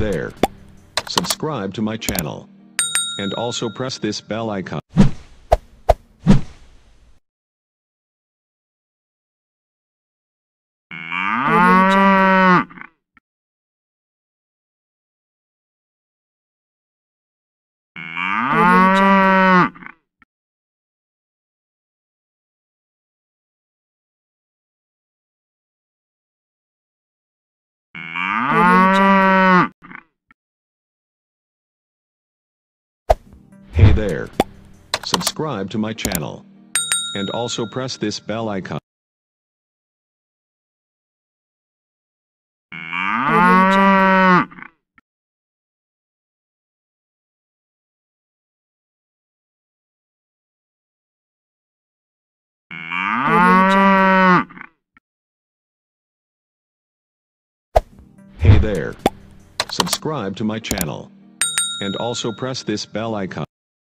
there. Subscribe to my channel. And also press this bell icon. Hey there. Subscribe to my channel. And also press this bell icon. Hey there. Subscribe to my channel. And also press this bell icon.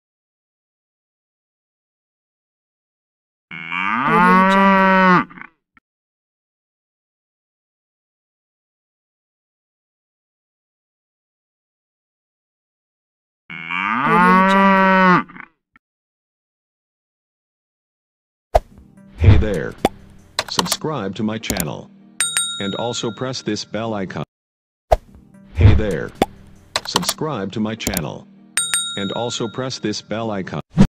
Hey there. Subscribe to my channel. And also press this bell icon. Hey there. Subscribe to my channel. And also press this bell icon.